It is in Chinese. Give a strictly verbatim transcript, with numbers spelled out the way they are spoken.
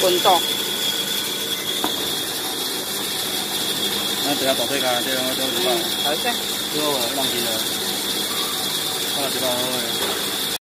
滚动。 那等下倒退开，这样这样就办。 好的。 最后我忘记了，放了几包好诶。